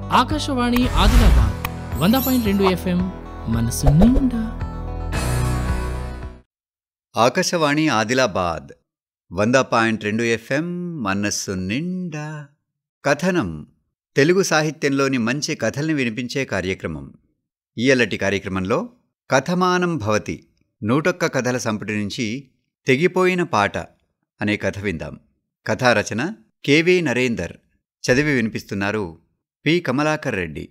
Akashvani Adilabad 100.2 FM మనసు నిండా. Akashvani Adilabad 100.2 FM మనస్సు నిండా. కథనం తెలుగు సాహిత్యంలోని మంచి కథల్ని వినిపించే కార్యక్రమం. ఇయ్యలటి కార్యక్రమంలో కథమానం భవతి 101 కథల సంపుటి నుంచి తెగిపోయిన పాట అనే కథ విందాం. కథారచన కెవి నరేందర్. చదివి వినిపిస్తున్నారు పి కమలాకర్ రెడ్డి.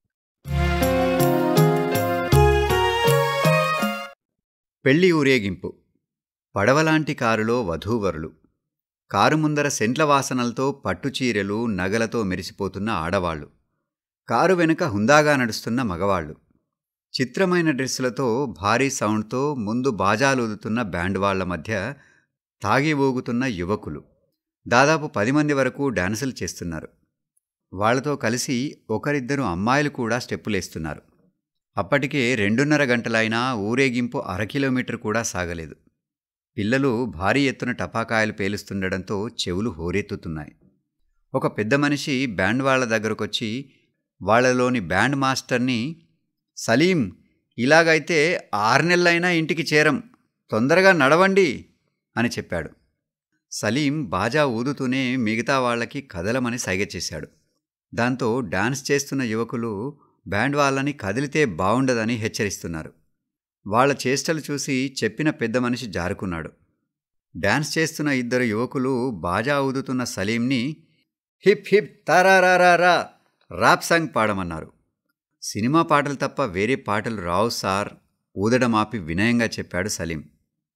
పెళ్లి ఊరేగింపు. పడవలాంటి కారులో వధూవరులు. కారు ముందర సెంట్ల వాసనలతో పట్టుచీరెలు నగలతో మెరిసిపోతున్న ఆడవాళ్లు. కారు వెనుక హుందాగా నడుస్తున్న మగవాళ్లు. చిత్రమైన డ్రెస్సులతో భారీ సౌండ్తో ముందు బాజాలూదుతున్న బ్యాండ్ వాళ్ల మధ్య తాగి ఊగుతున్న యువకులు. దాదాపు 10 మంది వరకు డాన్సులు చేస్తున్నారు. వాళ్లతో కలిసి ఒకరిద్దరు అమ్మాయిలు కూడా స్టెప్పులేస్తున్నారు. అప్పటికే 2:30 గంటలైనా ఊరేగింపు 1/2 కిలోమీటర్ కూడా సాగలేదు. పిల్లలు భారీ ఎత్తున టపాకాయలు పేలుస్తుండడంతో చెవులు హోరెత్తుతున్నాయి. ఒక పెద్ద మనిషి బ్యాండ్ వాళ్ల దగ్గరకొచ్చి వాళ్లలోని బ్యాండ్ మాస్టర్ని, సలీం, ఇలాగైతే 6 నెలలైనా ఇంటికి చేరం, తొందరగా నడవండి అని చెప్పాడు. సలీం బాజా ఊదుతూనే మిగతా వాళ్లకి కదలమని సైగ చేశాడు. దాంతో డాన్స్ చేస్తున్న యువకులు బ్యాండ్ వాళ్ళని కదిలితే బావుండదని హెచ్చరిస్తున్నారు. వాళ్ల చేష్టలు చూసి చెప్పిన పెద్ద మనిషి జారుకున్నాడు. డాన్స్ చేస్తున్న 2 యువకులు బాజా ఊదుతున్న సలీంని హిప్ హిప్ తారారారా రాప్ సాంగ్ పాడమన్నారు. సినిమా పాటలు తప్ప వేరే పాటలు రావు సార్, ఊదడం ఆపి వినయంగా చెప్పాడు సలీం.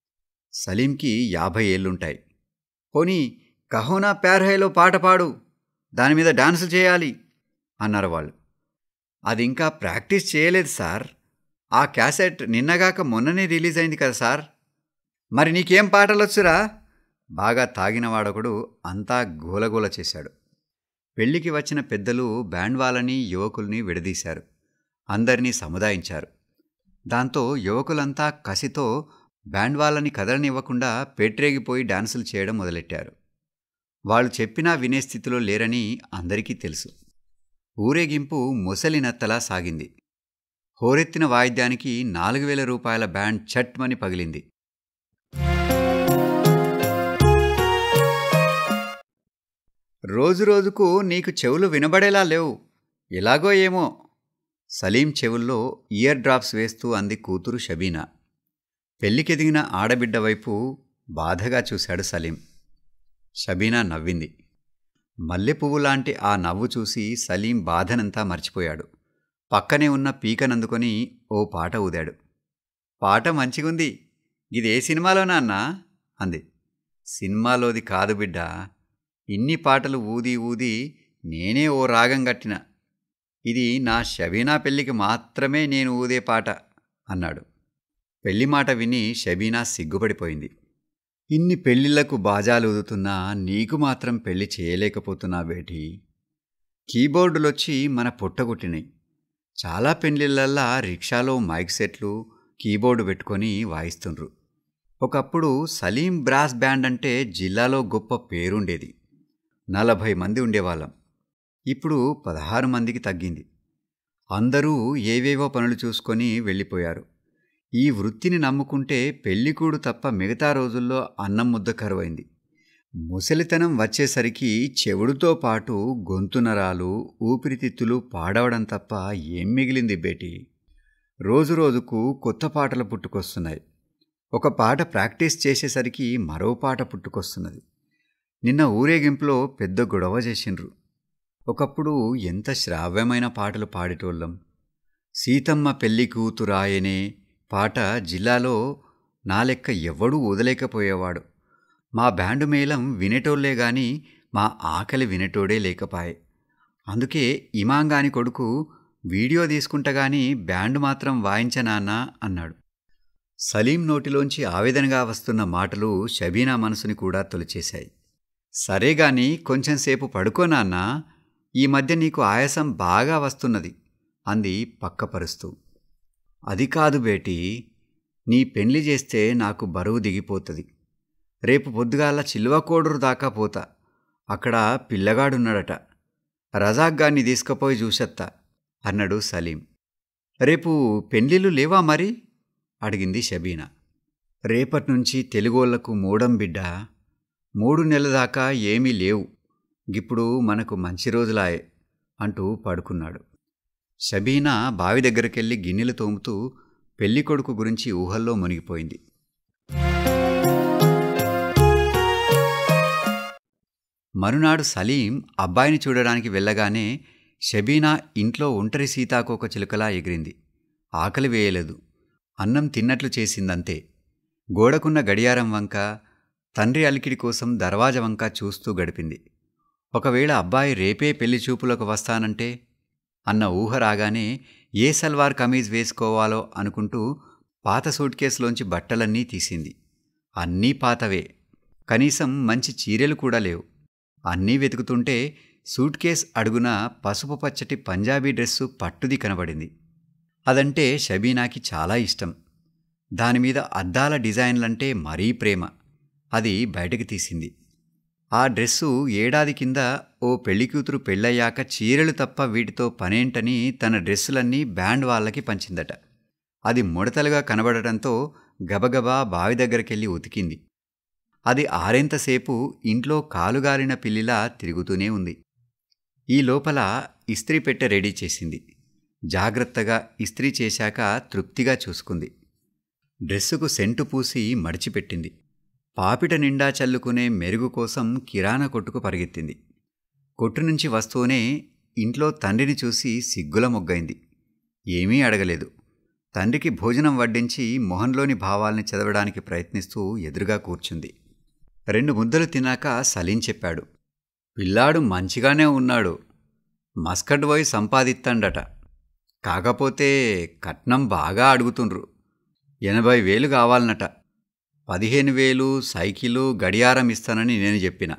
సలీంకి 50 ఏళ్లుంటాయి. పోనీ కహోనా ప్యార్ హైలో పాట పాడు, దానిమీద డాన్సులు చేయాలి అన్నారు వాళ్ళు. అది ఇంకా ప్రాక్టీస్ చేయలేదు సార్, ఆ క్యాసెట్ నిన్నగాక మొన్ననే రిలీజ్ అయింది కదా సార్. మరి నీకేం పాటలొచ్చురా? బాగా తాగినవాడొకడు అంతా గోలగోల చేశాడు. పెళ్లికి వచ్చిన పెద్దలు బ్యాండ్ వాళ్ళని యువకుల్ని విడదీశారు. అందరినీ సముదాయించారు. దాంతో యువకులంతా కసితో బ్యాండ్ వాళ్ళని కదలనివ్వకుండా పేట్రేగిపోయి డాన్సులు చేయడం మొదలెట్టారు. వాళ్ళు చెప్పినా వినే స్థితిలో లేరని అందరికీ తెలుసు. ఊరేగింపు మొసలినత్తలా సాగింది. హోరెత్తిన వాయిద్యానికి 4,000 రూపాయల బ్యాండ్ చట్మని పగిలింది. రోజురోజుకు నీకు చెవులు వినబడేలా లేవు, ఎలాగో ఏమో. సలీం చెవుల్లో ఇయర్ డ్రాప్స్ వేస్తూ అంది కూతురు షబీనా. పెళ్లికెదిగిన ఆడబిడ్డ వైపు బాధగా చూశాడు సలీం. షబీనా నవ్వింది. మల్లెపువ్వులాంటి ఆ నవ్వు చూసి సలీం బాధనంతా మర్చిపోయాడు. పక్కనే ఉన్న పీకనందుకొని ఓ పాట ఊదాడు. పాట మంచిగుంది, ఇదే సినిమాలోనా అన్నా అంది. సినిమాలోది కాదు బిడ్డ, ఇన్ని పాటలు ఊది ఊది నేనే ఓ రాగం గట్టిన. ఇది నా షబీనా పెళ్లికి మాత్రమే నేను ఊదే పాట అన్నాడు. పెళ్లి మాట విని షబీనా సిగ్గుపడిపోయింది. ఇన్ని పెళ్లిళ్లకు బాజాలు ఊదుతున్నా నీకు మాత్రం పెళ్లి చేయలేకపోతున్నా బేటీ. కీబోర్డులొచ్చి మన పొట్టగొట్టినాయి. చాలా పెళ్లిళ్లల్లా రిక్షాలో మైక్ సెట్లు, కీబోర్డు పెట్టుకొని వాయిస్తుండ్రు. ఒకప్పుడు సలీం బ్రాస్ బ్యాండ్ అంటే జిల్లాలో గొప్ప పేరుండేది. 40 మంది ఉండేవాళ్ళం. ఇప్పుడు 16 మందికి తగ్గింది. అందరూ ఏవేవో పనులు చూసుకొని వెళ్ళిపోయారు. ఈ వృత్తిని నమ్ముకుంటే పెళ్లికూడు తప్ప మిగతా రోజుల్లో అన్నం ముద్ద కరువైంది. ముసలితనం వచ్చేసరికి చెవుడుతో పాటు గొంతు నరాలు, ఊపిరితిత్తులు పాడవడం తప్ప ఏం మిగిలింది బేటీ. రోజురోజుకు కొత్త పాటలు పుట్టుకొస్తున్నాయి. ఒక పాట ప్రాక్టీస్ చేసేసరికి మరో పాట పుట్టుకొస్తున్నది. నిన్న ఊరేగింపులో పెద్ద గొడవ చేసిండ్రు. ఒకప్పుడు ఎంత శ్రావ్యమైన పాటలు పాడేటోళ్ళం. సీతమ్మ పెళ్లి కూతురాయనే పాట జిల్లాలో నా లెక్క ఎవ్వడూ ఊదలేకపోయేవాడు. మా బ్యాండు మేళం వినేటోళ్లే గాని మా ఆకలి వినేటోడే లేకపాయే. అందుకే ఇమాంగాని కొడుకు వీడియో తీసుకుంటగాని బ్యాండు మాత్రం వాయించనాన్నా అన్నాడు. సలీం నోటిలోంచి ఆవేదనగా వస్తున్న మాటలు షబీనా మనసుని కూడా తొలిచేశాయి. సరేగాని కొంచెంసేపు పడుకోనాన్నా, ఈ మధ్య నీకు ఆయాసం బాగా వస్తున్నది అంది పక్కపరుస్తూ. అది కాదు బేటీ, నీ పెళ్లి చేస్తే నాకు బరువు దిగిపోతుంది. రేపు పొద్దుగాల చిల్వకోడూరు దాకా పోతా, అక్కడ పిల్లగాడున్నాడట. రజాక్గాన్ని తీసుకుపోయి చూసత్తా అన్నాడు సలీం. రేపు పెండ్లిళ్ళు లేవా మరి అడిగింది షబీనా. రేపట్నుంచి తెలుగోళ్లకు మూడం బిడ్డ, 3 నెలల దాకా ఏమీ లేవు, గిప్పుడు మనకు మంచి రోజులాయే అంటూ పడుకున్నాడు. షబీనా బావి దగ్గరకెళ్ళి గిన్నెలు తోముతూ పెళ్ళికొడుకు గురించి ఊహల్లో మునిగిపోయింది. మరునాడు సలీం అబ్బాయిని చూడడానికి వెళ్ళగానే షబీనా ఇంట్లో ఒంటరి సీతాకోక చిలుకలా ఎగిరింది. ఆకలి వేయలేదు, అన్నం తిన్నట్లు చేసిందంతే. గోడకున్న గడియారం వంక, తండ్రి అలికిడి కోసం దర్వాజా వంక చూస్తూ గడిపింది. ఒకవేళ అబ్బాయి రేపే పెళ్లి చూపులకు వస్తానంటే అన్న ఊహ రాగానే ఏ సల్వార్ కమీజ్ వేసుకోవాలో అనుకుంటూ పాత సూట్ కేసులోంచి బట్టలన్నీ తీసింది. అన్నీ పాతవే, కనీసం మంచి చీరెలు కూడా లేవు. అన్నీ వెతుకుతుంటే సూట్ కేస్ అడుగున పసుపు పచ్చటి పంజాబీ డ్రెస్సు పట్టుది కనబడింది. అదంటే షబీనాకి చాలా ఇష్టం. దానిమీద అద్దాల డిజైన్లంటే మరీ ప్రేమ. అది బయటకు తీసింది. ఆ డ్రెస్సు ఏడాది కింద ఓ పెళ్లికూతురు పెళ్ళయ్యాక చీరెలు తప్ప వీటితో పనేంటని తన డ్రెస్సులన్నీ బ్యాండ్ వాళ్ళకి పంచిందట. అది ముడతలుగా కనబడటంతో గబగబా బావి దగ్గరకెళ్ళి ఉతికింది. అది ఆరేంతసేపు ఇంట్లో కాలుగాలిన పిల్లిలా తిరుగుతూనే ఉంది. ఈ లోపల ఇస్త్రీ పెట్టె రెడీ చేసింది. జాగ్రత్తగా ఇస్త్రీ చేశాక తృప్తిగా చూసుకుంది. డ్రెస్సుకు సెంటు పూసి మడిచిపెట్టింది. పాపిట నిండా చల్లుకునే మెరుగు కోసం కిరాణా కొట్టుకు పరిగెత్తింది. కొట్టు నుంచి వస్తూనే ఇంట్లో తండ్రిని చూసి సిగ్గుల మొగ్గైంది. ఏమీ అడగలేదు. తండ్రికి భోజనం వడ్డించి మొహంలోని భావాల్ని చదవడానికి ప్రయత్నిస్తూ ఎదురుగా కూర్చుంది. 2 ముద్దలు తిన్నాక సలీం చెప్పాడు, పిల్లాడు మంచిగానే ఉన్నాడు, మస్కట్ పోయి సంపాదిత్తండట. కాకపోతే కట్నం బాగా అడుగుతుండ్రు. 80,000 కావాలనట. 15,000 సైకిలు గడియారం ఇస్తానని నేను చెప్పిన.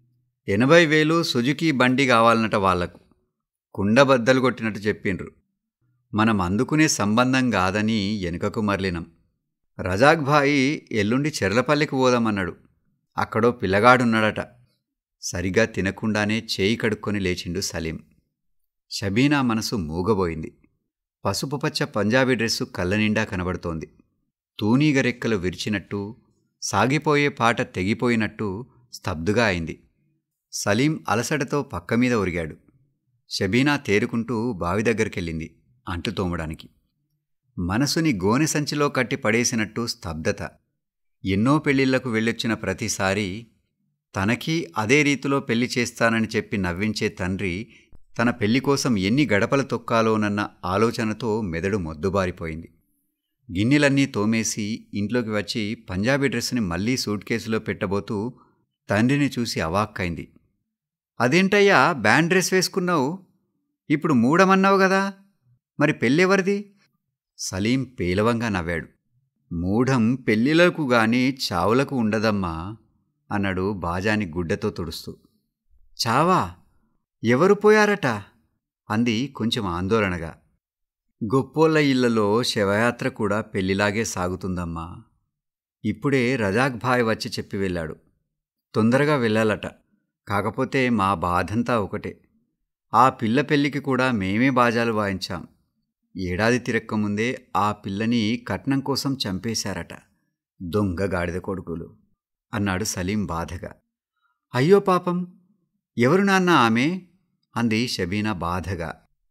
80,000 సుజుకీ బండి కావాలనట వాళ్లకు. కుండబద్దలు కొట్టినట్టు చెప్పిండ్రు. మనం అందుకునే సంబంధం కాదని వెనుకకు మరలినం. రజాక్ భాయి ఎల్లుండి చెర్లపల్లికి పోదామన్నాడు. అక్కడో పిల్లగాడున్నాడట. సరిగా తినకుండానే చేయి కడుక్కొని లేచిండు సలీం. షబీనా మనసు మూగబోయింది. పసుపుపచ్చ పంజాబీ డ్రెస్సు కళ్ళనిండా కనబడుతోంది. తూనీగ రెక్కలు విరిచినట్టు, సాగిపోయే పాట తెగిపోయినట్టు స్తబ్దుగా అయింది. సలీం అలసటతో పక్కమీద ఒరిగాడు. షబీనా తేరుకుంటూ బావి దగ్గరికెళ్ళింది అంటు తోమడానికి. మనసుని గోనె సంచిలో కట్టి పడేసినట్టు స్తబ్దత. ఎన్నో పెళ్లిళ్లకు వెళ్ళొచ్చిన ప్రతిసారి తనకీ అదే రీతిలో పెళ్లి చేస్తానని చెప్పి నవ్వించే తండ్రి తన పెళ్లి కోసం ఎన్ని గడపలు తొక్కాలోనన్న ఆలోచనతో మెదడు మొద్దుబారిపోయింది. గిన్నెలన్నీ తోమేసి ఇంట్లోకి వచ్చి పంజాబీ డ్రెస్సుని మళ్లీ సూట్ కేసులో పెట్టబోతూ తండ్రిని చూసి అవాక్కైంది. అదేంటయ్యా బ్యాండ్ డ్రెస్ వేసుకున్నావు? ఇప్పుడు మూడమన్నావు గదా, మరి పెళ్ళెవరిది? సలీం పేలవంగా నవ్వాడు. మూఢం పెళ్ళిళ్ళకు గాని చావులకు ఉండదమ్మా అన్నాడు బాజాని గుడ్డతో తుడుస్తూ. చావా? ఎవరు పోయారట? అంది కొంచెం ఆందోళనగా. గొప్పోళ్ళ ఇళ్లలో శవయాత్ర కూడా పెళ్లిలాగే సాగుతుందమ్మా. ఇప్పుడే రజాక్ భాయ్ వచ్చి చెప్పి వెళ్ళాడు. తొందరగా వెళ్ళాలట. కాకపోతే మా బాధంతా ఒకటే. ఆ పిల్ల పెళ్లికి కూడా మేమే బాజాలు వాయించాం. ఏడాది తిరక్కముందే ఆ పిల్లని కట్నం కోసం చంపేశారట. దొంగ గాడిద కొడుకులు అన్నాడు సలీం బాధగా. అయ్యో పాపం, ఎవరు నాన్న ఆమె? అంది షబీనా బాధగా.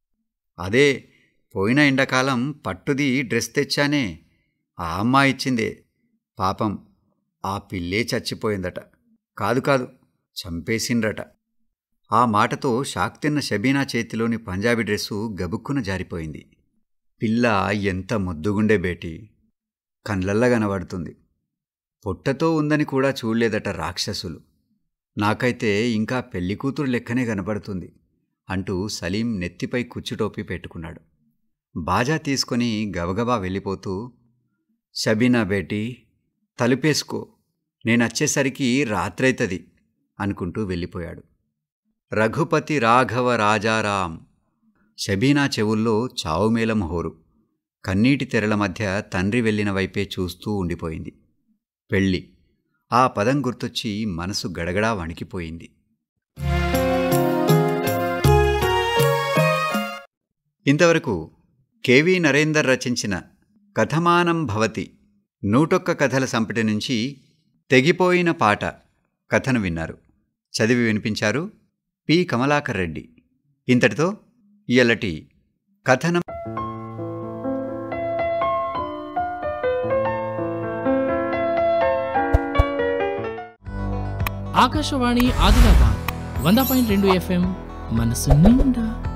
అదే పోయిన ఎండాకాలం పట్టుది డ్రెస్ తెచ్చానే, ఆ అమ్మాయి ఇచ్చిందే. పాపం ఆ పిల్లే చచ్చిపోయిందట. కాదు చంపేసిండ్రట. ఆ మాటతో షాక్ తిన్న షబీనా చేతిలోని పంజాబీ డ్రెస్సు గబుక్కున జారిపోయింది. పిల్ల ఎంత ముద్దుగుండే బేటీ, కండ్లల్లా కనబడుతుంది. పొట్టతో ఉందని కూడా చూడలేదట రాక్షసులు. నాకైతే ఇంకా పెళ్లికూతురు లెక్కనే కనబడుతుంది అంటూ సలీం నెత్తిపై కుచ్చుటోపి పెట్టుకున్నాడు. బాజా తీసుకొని గబగబా వెళ్ళిపోతూ, షబీనా బేటీ తలుపేసుకో, నేనొచ్చేసరికి రాత్రైతది అనుకుంటూ వెళ్ళిపోయాడు. రఘుపతి రాఘవ రాజారాం. షబీనా చెవుల్లో చావుమేళం హోరు. కన్నీటి తెరల మధ్య తండ్రి వెళ్ళిన వైపే చూస్తూ ఉండిపోయింది. పెళ్ళి, ఆ పదం గుర్తొచ్చి మనసు గడగడా వణికిపోయింది. ఇంతవరకు కెవి నరేందర్ రచించిన కథమానం భవతి 101 కథల సంపుటి నుంచి తెగిపోయిన పాట కథను విన్నారు. చదివి వినిపించారు పి. కమలాకర్ రెడ్డి. ఇంతటితో ఇయ్యలటి కథనం ఆకాశవాణి ఆదిలాబాద్ 100.2 FM మనసు నిండా.